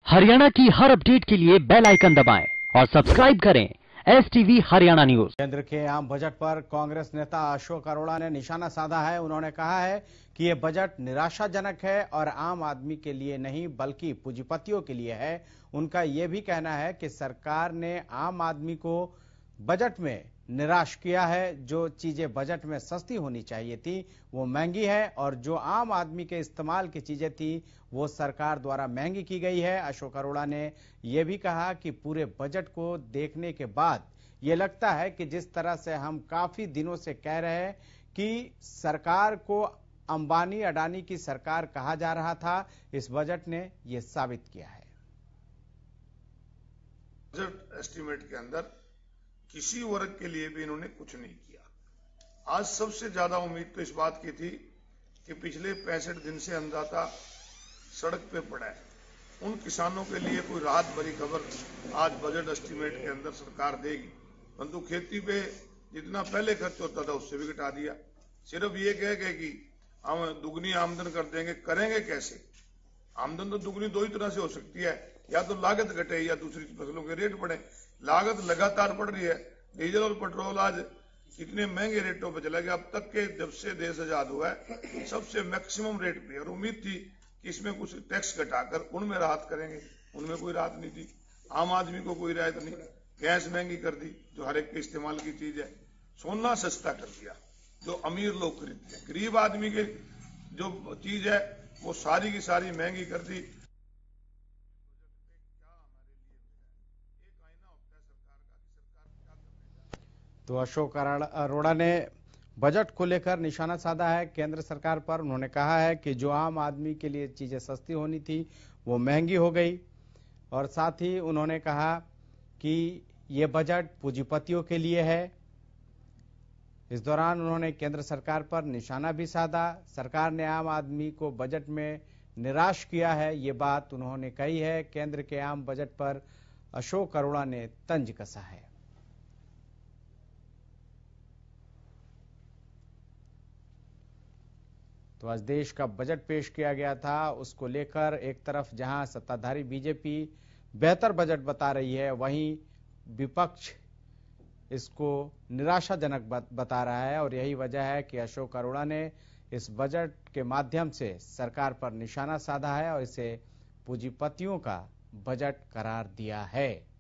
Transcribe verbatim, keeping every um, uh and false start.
हरियाणा की हर अपडेट के लिए बेल आइकन दबाएं और सब्सक्राइब करें एस टीवी हरियाणा न्यूज। केंद्र के आम बजट पर कांग्रेस नेता अशोक अरोड़ा ने निशाना साधा है। उन्होंने कहा है कि ये बजट निराशाजनक है और आम आदमी के लिए नहीं बल्कि पूंजीपतियों के लिए है। उनका ये भी कहना है कि सरकार ने आम आदमी को बजट में निराश किया है। जो चीजें बजट में सस्ती होनी चाहिए थी वो महंगी है और जो आम आदमी के इस्तेमाल की चीजें थी वो सरकार द्वारा महंगी की गई है। अशोक अरोड़ा ने यह भी कहा कि पूरे बजट को देखने के बाद ये लगता है कि जिस तरह से हम काफी दिनों से कह रहे हैं कि सरकार को अंबानी अडानी की सरकार कहा जा रहा था, इस बजट ने यह साबित किया है। बजट एस्टीमेट के अंदर किसी वर्ग के लिए भी इन्होंने कुछ नहीं किया। आज सबसे ज्यादा उम्मीद तो इस बात की थी कि पिछले पैंसठ दिन से अन्नदाता सड़क पे पड़ा है। उन किसानों के लिए कोई राहत भरी खबर आज बजट एस्टीमेट के अंदर सरकार देगी। परंतु खेती पे जितना पहले खर्च होता था उससे भी घटा दिया। सिर्फ ये कह के कि हम दुगनी आमदन कर देंगे, करेंगे कैसे? आमदन तो दुगनी दो ही तरह से हो सकती है, या तो लागत घटे या दूसरी फसलों के रेट बढ़े। लागत लगातार बढ़ रही है। डीजल और पेट्रोल आज इतने महंगे रेटों पर चला गया। अब तक के जब से देश आजाद हुआ है सबसे मैक्सिमम रेट पे, और उम्मीद थी कि इसमें कुछ टैक्स घटाकर उनमें राहत करेंगे, उनमें कोई राहत नहीं थी। आम आदमी को कोई राहत नहीं। गैस महंगी कर दी जो हर एक के इस्तेमाल की चीज है। सोना सस्ता कर दिया जो अमीर लोग खरीदते हैं। गरीब आदमी के जो चीज है वो सारी की सारी महंगी कर दी। तो अशोक अरोड़ा ने बजट को लेकर निशाना साधा है केंद्र सरकार पर। उन्होंने कहा है कि जो आम आदमी के लिए चीजें सस्ती होनी थी वो महंगी हो गई, और साथ ही उन्होंने कहा कि ये बजट पूंजीपतियों के लिए है। इस दौरान उन्होंने केंद्र सरकार पर निशाना भी साधा। सरकार ने आम आदमी को बजट में निराश किया है, ये बात उन्होंने कही है। केंद्र के आम बजट पर अशोक अरोड़ा ने तंज कसा है। तो आज देश का बजट पेश किया गया था, उसको लेकर एक तरफ जहां सत्ताधारी बीजेपी बेहतर बजट बता रही है, वहीं विपक्ष इसको निराशाजनक बता रहा है। और यही वजह है कि अशोक अरोड़ा ने इस बजट के माध्यम से सरकार पर निशाना साधा है और इसे पूंजीपतियों का बजट करार दिया है।